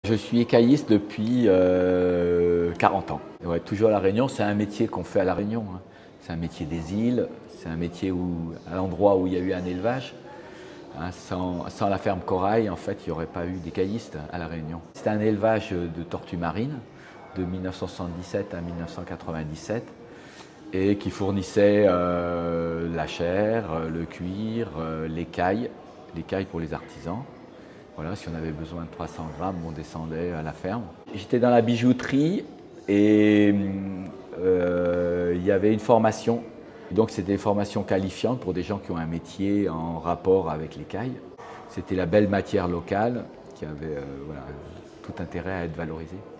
Je suis écailliste depuis 40 ans. Ouais, toujours à La Réunion, c'est un métier qu'on fait à La Réunion. Hein. C'est un métier des îles, c'est un métier à l'endroit où il y a eu un élevage. Hein, sans la ferme Corail, en fait, il n'y aurait pas eu d'écaillistes à La Réunion. C'était un élevage de tortues marines de 1977 à 1997 et qui fournissait la chair, le cuir, l'écaille pour les artisans. Voilà, si on avait besoin de 300 grammes, on descendait à la ferme. J'étais dans la bijouterie et il y avait une formation. Donc c'était des formations qualifiantes pour des gens qui ont un métier en rapport avec l'écaille. C'était la belle matière locale qui avait tout intérêt à être valorisée.